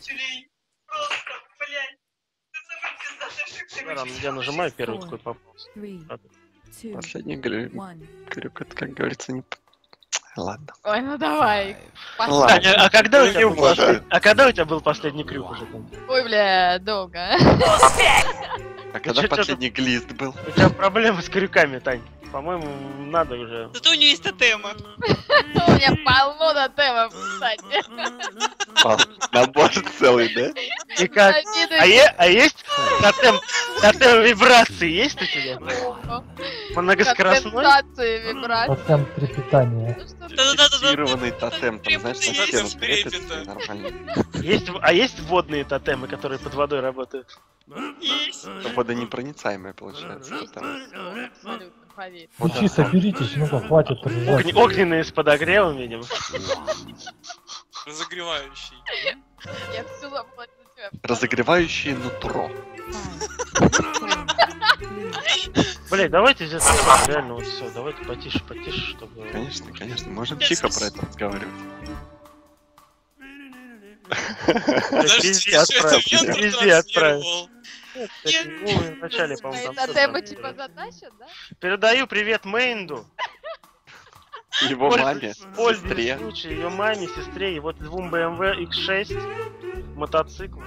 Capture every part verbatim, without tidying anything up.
пикселей. Просто, блядь. Я нажимаю первый такой пополз. Последний крюк, это, как говорится, не... Ладно. Ой, ну давай. Таня, а когда у тебя был последний... А когда у тебя был последний крюк уже там? Ой, бля, долго. А когда последний глист был? У тебя проблемы с крюками, Тань. По-моему, надо уже... Зато у нее есть тотемы. У меня полно тотемов, кстати. Набор целый, да? И как? А, е- а есть тотем, тотем вибрации есть у тебя? Многоскоростной? Компенсации вибрации. Тотем трепетания. Фиксированный тотем, там, знаешь, на стену крепится, нормально. Есть, а есть водные тотемы, которые под водой работают? Есть. Водонепроницаемые, получается. Абсолютно, поверь. Лучи, соберитесь, ну-ка, хватит ржать. Огн- огненные с подогревом, видимо. Разогревающий. Я все заплатила тебя. Разогревающее нутро. Блять, давайте здесь реально вот все, давайте потише, потише, чтобы... Конечно, конечно, можем тихо про это разговаривать. Везде отправить, везде отправить. Ну, вначале, по-моему, там... Тотемы типа задача, да? Передаю привет Мейнду. Его маме, сестре. Случае, ее маме, сестре и вот двум бэ эм вэ икс шесть, мотоциклу.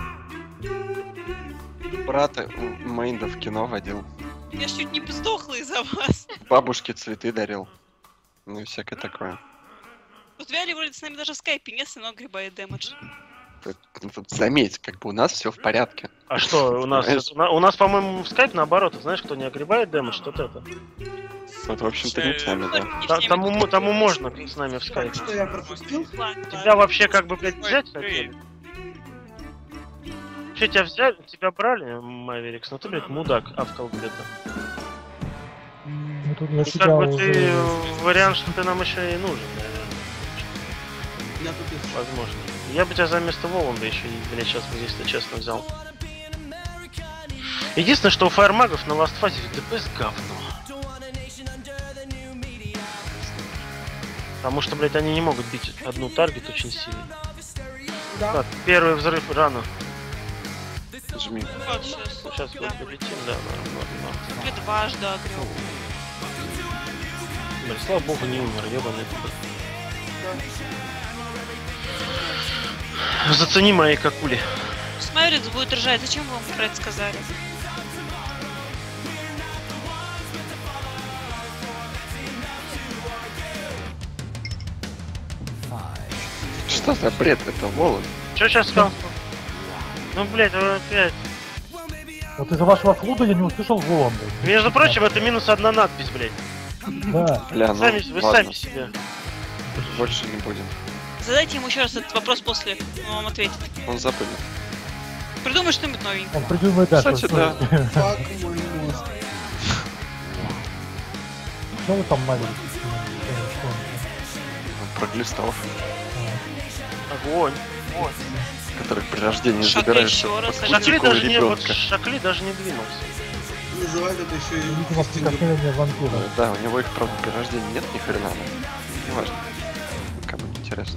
Брата Мейнда в кино водил. Я ж чуть не сдохла из-за вас. Бабушке цветы дарил. Ну и всякое такое. Вот Виали вроде с нами даже в скайпе нет, но гребает дэмэдж. Тут, тут заметь, как бы у нас все в порядке. А что, у нас, у, у нас, по-моему, в скайп наоборот, знаешь, кто не огребает дэмэдж, тот это. Вот, в общем-то, не с нами, да. Та- Тому, тому можно с нами в скайп. Что я пропустил? Тебя вообще как бы, блядь, взять хотели? Че, тебя взяли, тебя брали, Маверикс, но ты, блядь, мудак, авкал где-то. Ну тут для И себя как бы уже... ты, вариант, что ты нам еще и нужен, наверное. Я тут есть. Возможно. Я бы тебя за место Воланда еще, и, блядь, сейчас бы, если честно, взял. Единственное, что у фаермагов на ластфазе в ДПС говно. Потому что, блядь, они не могут бить одну таргет очень сильно. Да. Так, первый взрыв рано. Жми. Вот сейчас. Сейчас Да. вот полетим, да, нормально. Или дважды огрел. Блин, слава богу, не умер, ебаный. Зацени мои какули. Смайрикс будет ржать, зачем вы вам про это сказали? Что за бред? Это Воланд. Че сейчас сказал? Ну, блядь, вы опять. Вот из-за вашего флуда я не услышал Воланда. Между прочим, это минус одна надпись, блядь. Да. Бля, ну Сами, вы ладно, сами себе. больше не будем. Задайте ему еще раз этот вопрос после, он вам ответит. Он забыл. Придумай что-нибудь новенькое. Он придумает так. Кстати, да. Фак мой мозг. Что вы там мавили? Про глистов, Огонь. которых при рождении Шаг забираешь еще раз, под шаг Шакли кутикулу даже не, вот, ребенка. Шакли даже не двинулся. Называют это еще и... Видимо, прикосновение вампира. Ну, да, у него их, правда, при рождении нет ни хрена, но не важно. Кому интересно.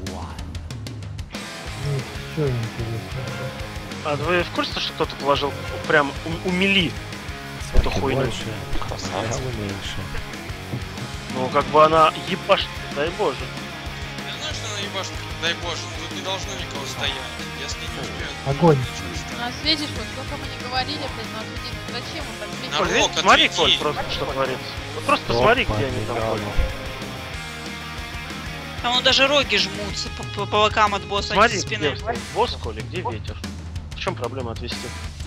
Ничего интересного. А вы в курсе, что кто-то положил прям у, у мили эту хуйню? Красавец. Ну, как бы она ебашит, дай боже. Я знаю, что она ебашит, дай боже, тут не должно никого стоять. Если не успеют. Огонь. У нас, видишь, вот сколько мы не говорили, блин, нас тут не- зачем он так На Коль, светит? рок видишь, смотри, отведи. Коль, просто что творится. Вот просто посмотри, где они там ходят. Там он даже роги жмутся по, по, по бокам от босса, а не Смотри, со где спины. босс, Коля, где ветер? В чем проблема отвести?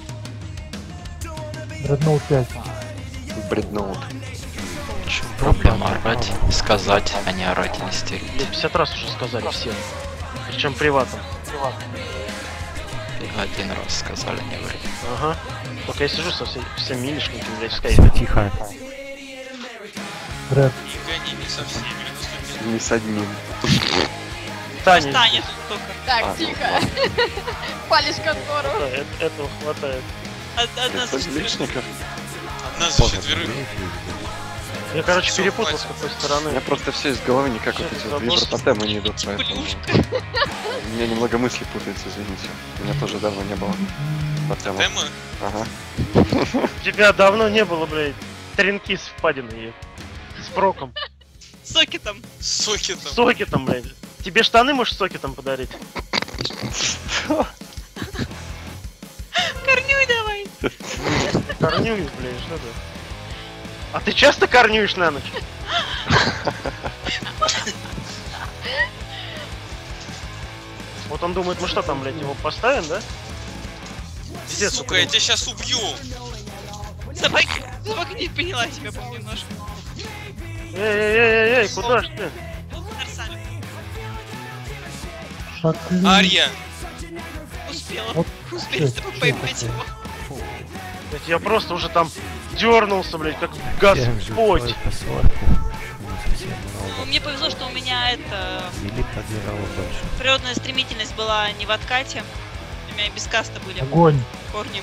Дредноут пять. Бредноут. Проблема орать, сказать, а не орать и не стереть. пятьдесят раз уже сказали все. Причем приватом. Один раз сказали, не ври. Ага. Только я сижу со всеми, всеми милишниками, блядь, в скайпе. Тихо. Дред. И гони не со всеми, а Не с одним. Таня. Таня тут только. Так, А, тихо. Палишь контору. Да, э- этого хватает. Од- Одна за Это четверых. лишников. одна за четверых. Я, короче, Всё, перепутал, с хватит. какой У стороны. меня просто все из головы никак вот эти вот вибрототемы не идут, поэтому... У меня немного мысли путаются, извините. У меня тоже давно не было тотема. Темы? Ага. У тебя давно не было, блядь, тренки с впадиной. С проком. Сокетом. С Сокетом. сокетом, блядь. Тебе штаны можешь с сокетом подарить? Корнюй давай. Корнюешь, блядь, что ты? А ты часто корнюешь на ночь? Вот он думает, мы что там, блядь, его поставим, да? Пиздец, Сука, я тебя сейчас убью. Собаки. Собака не поняла тебя, по немножко. Эй-эй-эй-эй, куда ж ты? Арсаль. Шаклин. Ария. Успела. Вот Успели с что тобой это поймать такое? его. Блядь, я просто уже там дернулся, блядь, как Господь. Ну, мне повезло, что у меня это Или подбирала больше. природная стремительность была не в откате. У меня и без каста были Огонь. корни.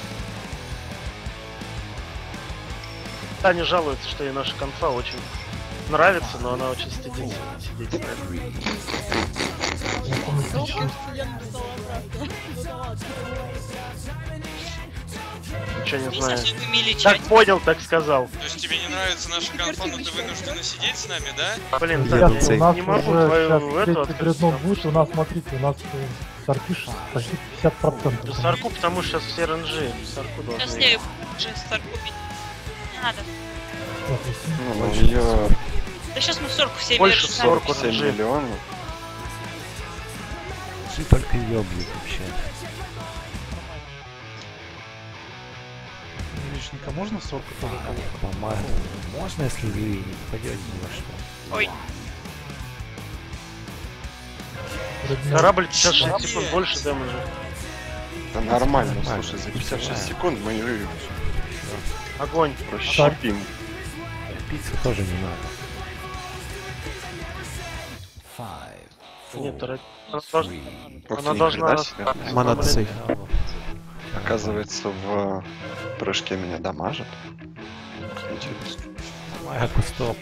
Таня жалуется, что ей наша конфа очень нравится, но она очень стыдится сидеть. Я помню, отлично. Ничего не Не знаю. совсем умели Так чать. понял, так сказал. То есть тебе не нравится наша конфа, но ты вынуждена сидеть с нами, да? Блин, Ребята, Таня, у я нас не могу уже твою сейчас эту третий открыть. дредноут будет, у нас, смотрите, у нас э, саркиш почти пятьдесят процентов. Сарку, потому что сейчас все РНЖ. Сарку Сейчас должны. я уже Старку бить. Не надо. Ну, у нее Да сейчас мы в сорку все Больше вверх сорок. ставим. сорок семь миллионов. Ты только ее бьют вообще. Личника можно сорок? По-моему, можно, если вы не попадете ни во что. Ой, Корабль пятьдесят шесть Блин. секунд больше дэмэджа. Да нормально, Нормально. слушай, за пятьдесят шесть секунд мы ее Огонь. расщепим. Пиццу тоже не надо. Нет, тара- она должна- Ох, Она ни должна- хрена себе. Монада сейф. Оказывается, в прыжке меня дамажит. Интересно. Моя кустоп.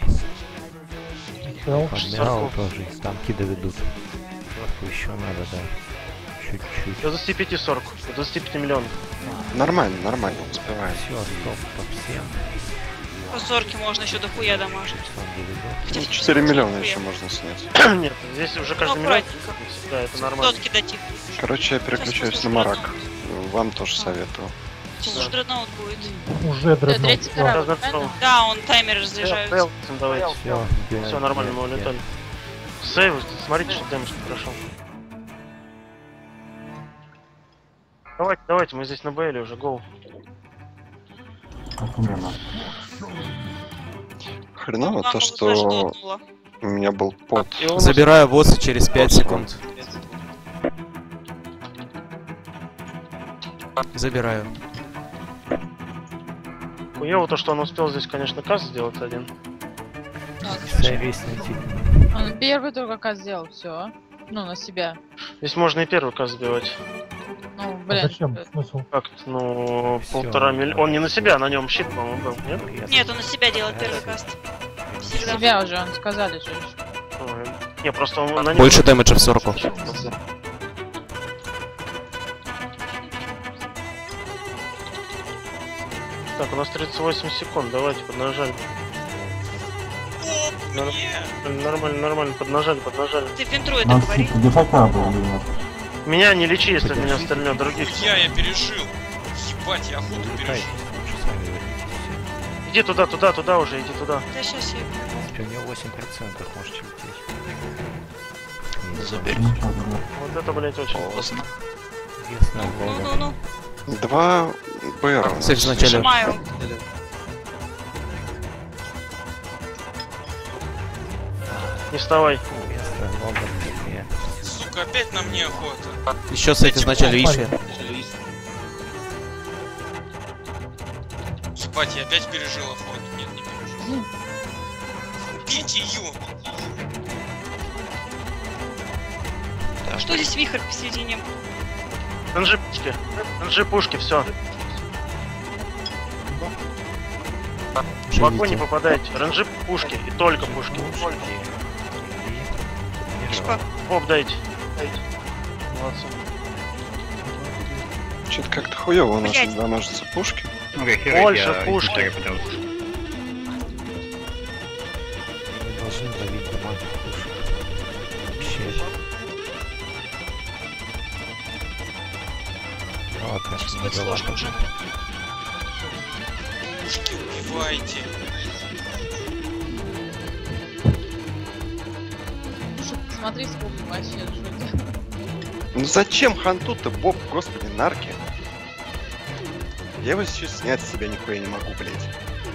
Адмирал тоже. Их танки доведут. Сорку еще надо, да. Чуть-чуть. До двадцати пяти сорок. До двадцати пяти миллионов. Нормально, нормально, успевает. Все, стоп, топ семь. по сорке можно еще дохуя дамажить. Хотя Ну, все четыре равно миллиона дохуя. еще можно снять. Нет, здесь уже Ну, каждый миллион. аккуратненько. Всегда это нормально. Сотки дотих. Короче, я переключаюсь на марак. Вам тоже советую. Сейчас уже дредноут будет. Уже Да, дредноут. третий всё. корабль, Да, правильно? Да, он таймер Сейл, разряжается. сейл, давайте. Все, Все нормально, мы улетали. Сейв, смотрите, что дэмэдж прошел. Давайте, давайте, мы здесь на Бейле уже, гоу. Хреново Мама то, уже что ждотнула. у меня был пот. И он Забираю босса через пять секунд. Забираю. хуёво то, что он успел здесь, конечно, касс сделать один. Сервис найти. Он первый только как сделал, все. Ну, на себя. Здесь можно и первый касс сбивать. Ну, А блин. зачем? Смысл? Как? Ну, Всё, полтора ну, миллиона. Он не на себя, на нем щит, по-моему, был, нет? Нет, он на себя делает первый каст. Всегда. Себя уже, он сказали, что Ой, Не, просто он на нем... Больше дэмэджа в сорку. Так, у нас тридцать восемь секунд, давайте, поднажали. Оп, Нар- мне! Нормально, нормально, поднажали, поднажали. Ты винтру это говори. Меня не лечи, если от меня стрельнет, других. Я, я пережил. Ебать, я охоту пережил. Иди туда, туда, туда уже, иди туда. Да сейчас я... У него восемь процентов, можете лететь. Забери. Вот это, блять, очень Поздно. Ясно, Ну, Волга. ну, ну. Два БР. Сейф вначале. Нажимаю. Не вставай. Ясно, Волга, нет. Сука, опять на мне охота. Еще сейф изначально ищи. Ебать, я опять пережил охоту. Нет, не пережил. Убейте ее! Что здесь вихрь посередине? НЖ пушки. НЖ пушки, все. Пушки В огонь не идите. попадайте. Ранжи пушки и только пушки. Шпа. Оп, дайте. Дайте. Молодцы. Что-то как-то хуёво у нас Блядь. дамажатся пушки. Больше пушки. Мы должны ловить дамаг пушек. Вообще. Ну, а, конечно, Будет не сложно дала. уже. Пушки убивайте. Слушай, смотри, сколько вообще жуть. Ну зачем ханту-то, Боб, господи, нарки? Я его сейчас снять с себя нихуя не могу, блять.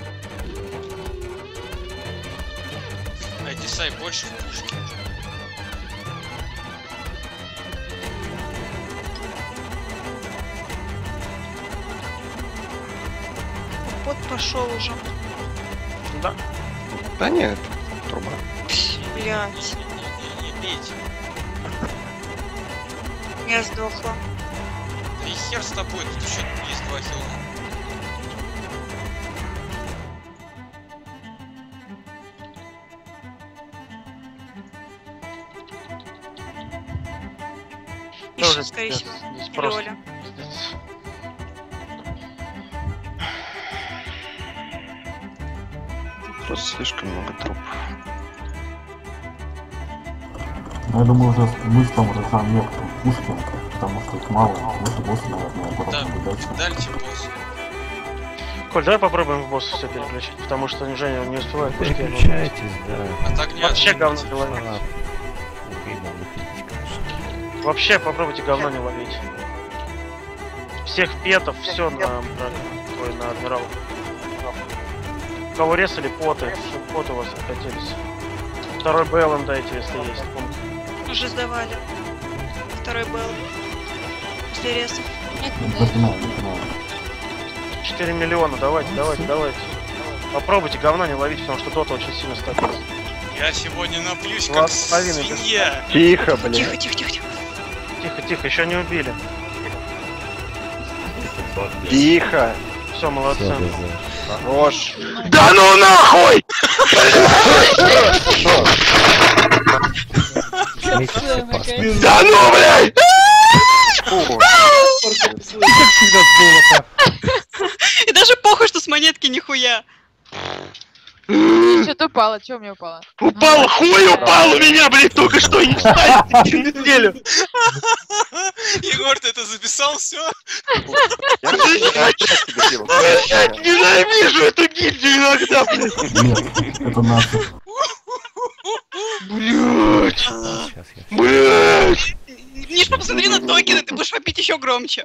Айдисай больше в пушке. Пот пошел уже. Да. Да нет, труба. Блять. Не, не бейте. Я сдохла. Да и хер с тобой, тут еще есть два хила. Еще, Тоже скорее пиздец. всего. Здесь Или просто Оля. пиздец. Просто слишком много трупов. Ну, я думаю, уже мы с там разжам метку пушки, потому что их мало. Выше босса, наверное, Да, аккуратно дальше. дальше босс. Коль, давай попробуем в босса все переключить, потому что Женя не успевает пушки. Переключайтесь, да. От огня Вообще отнимите. говно не ловить. А, видно, выходить, конечно. Вообще попробуйте говно не ловить. Всех петов, все на, на, ой, на адмирал. Кого резали, поты, чтобы поты у вас откатились. Второй БЛМ дайте, если есть. Уже сдавали. Второй был. После ресов. Нет, не Начинаем, начинаем. четыре миллиона, давайте, давайте, давайте. Попробуйте говна не ловить, потому что дота очень сильно стакается. Я сегодня напьюсь Два как с половиной, свинья. Тихо, Тихо, блядь. тихо, тихо, тихо. Тихо, тихо, еще не убили. Тихо. Все, молодцы. Всё, ГЗ. Хорош. Да ну нахуй! Жмите все паспорт. Да ну, блядь! Фу. Как всегда с золота. И даже похуй, что с монетки нихуя. Что-то упало, что у меня упало? Упал, хуй упал у меня, блядь, только что, и не встать неделю. Егор, ты это записал все? Я не тебе делал. Блядь, ненавижу эту гильдию иногда, блядь. Нет, это наши. Блядь, Сейчас я блядь. Миш, посмотри на токены, ты будешь вопить еще громче.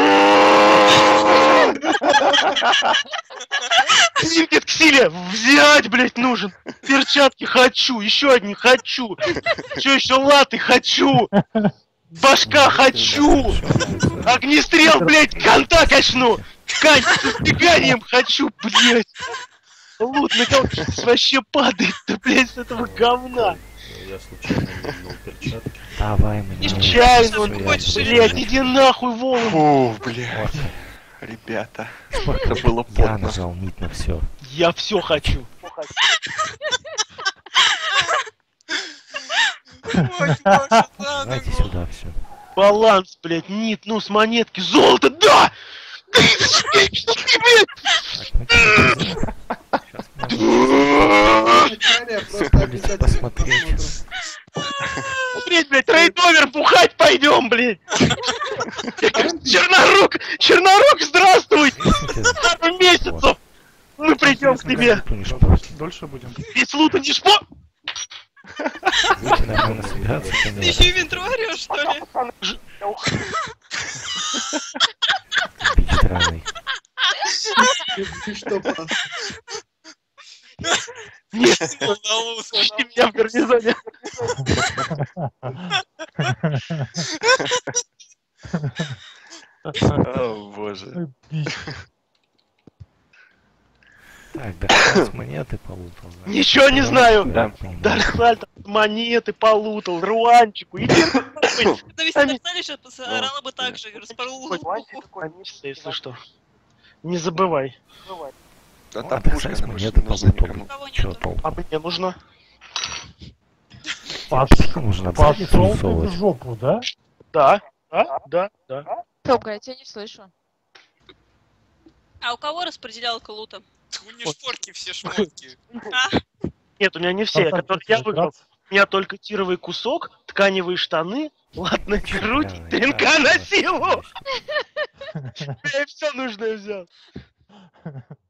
Лимпет Ксилия взять, блядь, нужен. Перчатки хочу, еще одни хочу. Че еще латы хочу. Башка хочу. Огнестрел, блядь, конта качну. Ткань с убеганием хочу, блядь. Лут на кого вообще падает-то, блядь, с этого говна. Я случайно вернул перчатки. Давай мне. Нечаянно, он, Свои блядь, альбомы. иди нахуй, Волан. Фу, блядь. Ребята. Это было Я поздно. нажал мид на все. Я все хочу. Ой, Боже, надо, Давайте Егор. сюда все. Баланс, блядь, нит, ну с монетки, золото, да! Просто Посмотреть. Смотреть, блядь, рейд-овер бухать пойдем, блядь! Чернорук! Чернорук, здравствуй! Пару месяцев! Мы придем к тебе! дольше будем. Без лута не шпо... Будете нормально собираться, Ты конечно. еще инвентарь орешь, что ли? Пить драный. Ты что, просто? Нет, Удалось. пусти меня в гарнизоне! О, боже. Так, да, с монеты полутал. да. Ничего не знаю! Да. Понимаю. Дархальд монеты полутал, Руанчику, иди нахуй! На весь Сами- Наталья сейчас орала бы так же, распорола. Если что. Не забывай. Да А там так пушка, секс она больше монеты не нужна толку. никому. Чё толку? А мне нужно. Нужно задницу всовывать. жопу, да? Да, да, да, да. Тока, я тебя не слышу. А у кого распределялка лута? У не шпорки все шмотки. А, Нет, у меня не все, которые я выбрал. У меня только тировый кусок, тканевые штаны, латная грудь, Бля, ТНК да, на да, силу! да. Я все нужное взял.